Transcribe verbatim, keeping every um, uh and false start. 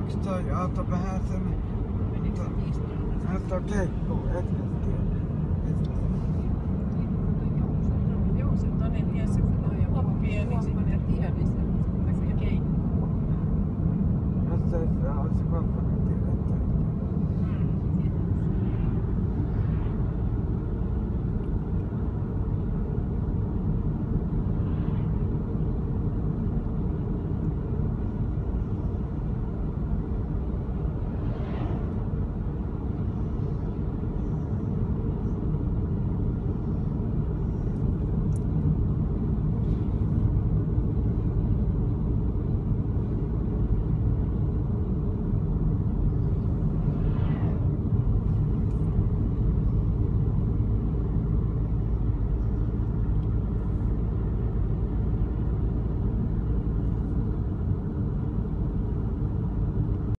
Onks toi auto vähän sen... Menikö se viisitoista? Näyttää keikkuu, etkä tiedä. Jouset on en tiedä se kun on joku pieni. Huomanen tie, niin se keikkuu. Jos se olisi se